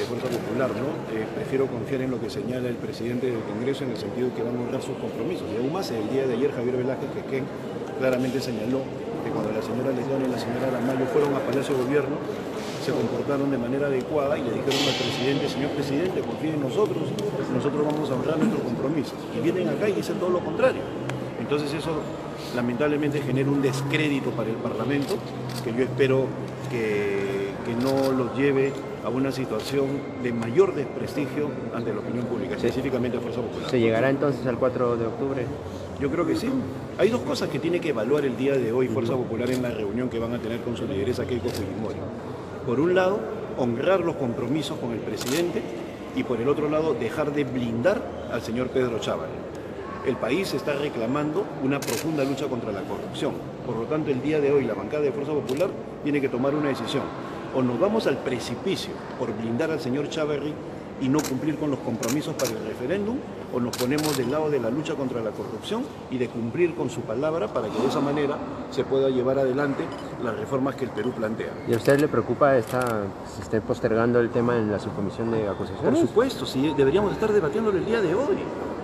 de Fuerza Popular, ¿no? Prefiero confiar en lo que señala el presidente del Congreso en el sentido de que van a honrar sus compromisos. Y aún más, el día de ayer Javier Velázquez Quequén claramente señaló que cuando la señora Lesdona y la señora Aramayo fueron a Palacio de Gobierno, se comportaron de manera adecuada y le dijeron al presidente: señor presidente, confíe en nosotros vamos a honrar nuestros compromisos. Y vienen acá y dicen todo lo contrario. Entonces eso lamentablemente genera un descrédito para el Parlamento, que yo espero que no los lleve a una situación de mayor desprestigio ante la opinión pública, específicamente a Fuerza Popular. ¿Se llegará entonces al 4 de octubre? Yo creo que sí. Hay dos cosas que tiene que evaluar el día de hoy Fuerza Popular en la reunión que van a tener con su lideresa Keiko Fujimori. Por un lado, honrar los compromisos con el presidente, y por el otro lado, dejar de blindar al señor Pedro Chávarri. El país está reclamando una profunda lucha contra la corrupción. Por lo tanto, el día de hoy la bancada de Fuerza Popular tiene que tomar una decisión. O nos vamos al precipicio por blindar al señor Chávarri y no cumplir con los compromisos para el referéndum, o nos ponemos del lado de la lucha contra la corrupción y de cumplir con su palabra para que de esa manera se pueda llevar adelante las reformas que el Perú plantea. ¿Y a usted le preocupa que se esté postergando el tema en la subcomisión de acusaciones? Por supuesto, sí, deberíamos estar debatiéndolo el día de hoy.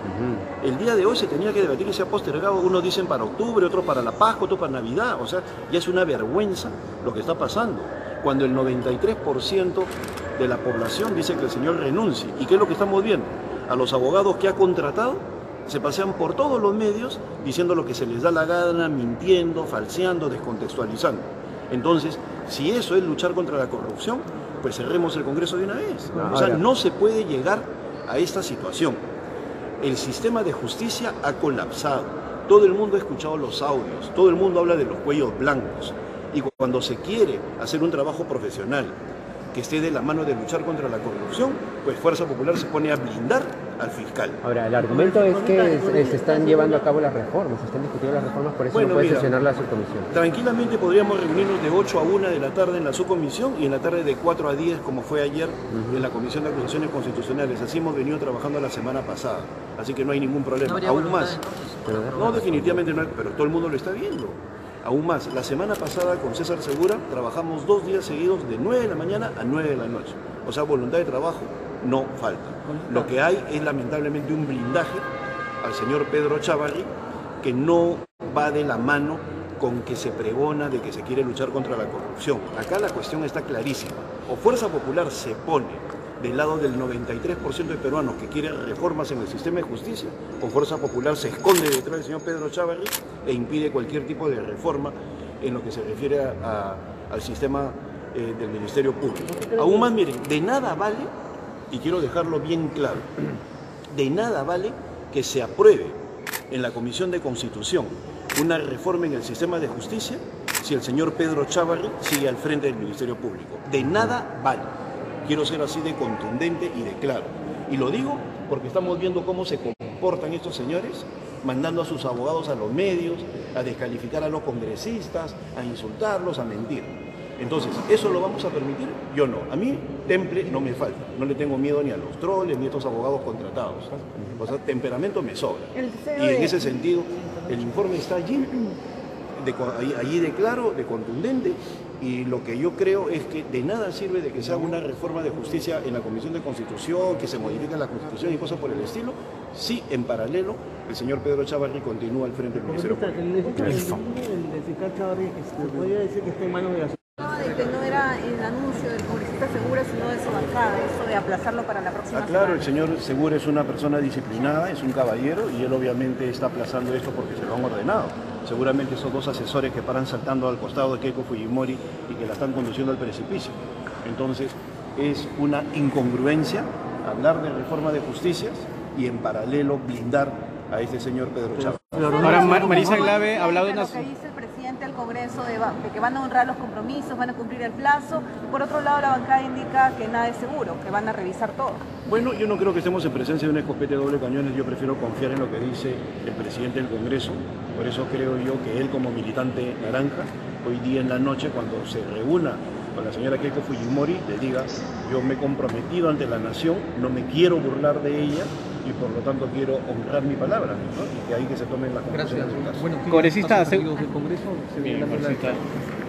El día de hoy se tenía que debatir y se ha postergado. Unos dicen para octubre, otros para la Pascua, otros para Navidad. O sea, ya es una vergüenza lo que está pasando. Cuando el 93% de la población dice que el señor renuncie. ¿Y qué es lo que estamos viendo? A los abogados que ha contratado se pasean por todos los medios diciendo lo que se les da la gana, mintiendo, falseando, descontextualizando. Entonces, si eso es luchar contra la corrupción, pues cerremos el Congreso de una vez. O sea, no se puede llegar a esta situación. El sistema de justicia ha colapsado. Todo el mundo ha escuchado los audios, todo el mundo habla de los cuellos blancos. Y cuando se quiere hacer un trabajo profesional que esté de la mano de luchar contra la corrupción, pues Fuerza Popular se pone a blindar al fiscal. Ahora, el argumento es que se están llevando a cabo las reformas, se están discutiendo las reformas, por eso no puede sesionar la subcomisión. Tranquilamente podríamos reunirnos de 8 a 1 de la tarde en la subcomisión y en la tarde de 4 a 10, como fue ayer en la Comisión de Acusaciones Constitucionales. Así hemos venido trabajando la semana pasada, así que no hay ningún problema. Aún más. No, definitivamente no, pero todo el mundo lo está viendo. Aún más, la semana pasada con César Segura trabajamos 2 días seguidos de 9 de la mañana a 9 de la noche. O sea, voluntad de trabajo no falta. Lo que hay es lamentablemente un blindaje al señor Pedro Chávarri que no va de la mano con que se pregona de que se quiere luchar contra la corrupción. Acá la cuestión está clarísima. O Fuerza Popular se pone del lado del 93% de peruanos que quieren reformas en el sistema de justicia, o Fuerza Popular se esconde detrás del señor Pedro Chávarri e impide cualquier tipo de reforma en lo que se refiere al sistema del Ministerio Público. Aún más, miren, de nada vale, y quiero dejarlo bien claro, de nada vale que se apruebe en la Comisión de Constitución una reforma en el sistema de justicia si el señor Pedro Chávarri sigue al frente del Ministerio Público. De nada vale. Quiero ser así de contundente y de claro. Y lo digo porque estamos viendo cómo se comportan estos señores, mandando a sus abogados a los medios, a descalificar a los congresistas, a insultarlos, a mentir. Entonces, ¿eso lo vamos a permitir? Yo no. A mí, temple no me falta. No le tengo miedo ni a los troles, ni a estos abogados contratados. O sea, temperamento me sobra. Y en ese sentido, el informe está allí, allí de claro, de contundente, y lo que yo creo es que de nada sirve de que se haga una reforma de justicia en la Comisión de Constitución, que se modifique la Constitución y cosas por el estilo, si en paralelo el señor Pedro Chávarri continúa al frente del Ministerio Público. El fiscal Chávarri, ¿se podría decir que está en manos de la de que no era el anuncio del congresista Segura, sino de su bancada, eso de aplazarlo para la próxima claro, semana? El señor Segura es una persona disciplinada, es un caballero, y él obviamente está aplazando esto porque se lo han ordenado. Seguramente esos 2 asesores que paran saltando al costado de Keiko Fujimori y que la están conduciendo al precipicio. Entonces, es una incongruencia hablar de reforma de justicias y en paralelo blindar a este señor Pedro Chávarri. Ahora Marisa Glave ha hablado de lo que dice el presidente del Congreso de que van a honrar los compromisos, van a cumplir el plazo. Por otro lado, la bancada indica que nada es seguro, que van a revisar todo. Bueno, yo no creo que estemos en presencia de una escopeta de doble cañones. Yo prefiero confiar en lo que dice el presidente del Congreso. Por eso creo yo que él, como militante naranja, hoy día en la noche, cuando se reúna con la señora Keiko Fujimori, le diga: yo me he comprometido ante la nación, no me quiero burlar de ella y por lo tanto quiero honrar mi palabra, ¿no? Y que ahí que se tomen las conclusiones de su caso. Congresista, del Congreso,